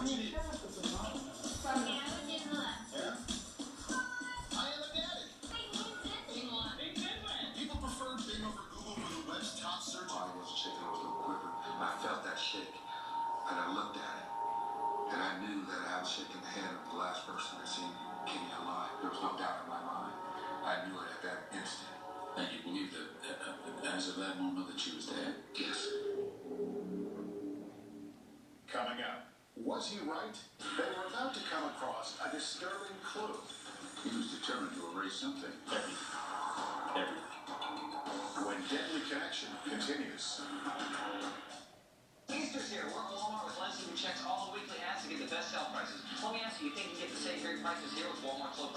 What you need? Yeah? I am a daddy. People prefer Bing over Google for the web's top search. I was shaking a little quicker. I felt that shake, and I looked at it, and I knew that I was shaking the hand of the last person that seen Kenny alive. There was no doubt in my mind. I knew it at that instant. And you believe that as of that moment that she was dead? Yes. Coming up, was he right? They were about to come across a disturbing clue. He was determined to erase something. Everything. When Deadly Connection continues. Easter's here. We're at Walmart with Leslie, who checks all the weekly ads to get the best sale prices. Let me ask you, you think you can get the same great prices here with Walmart Clothing?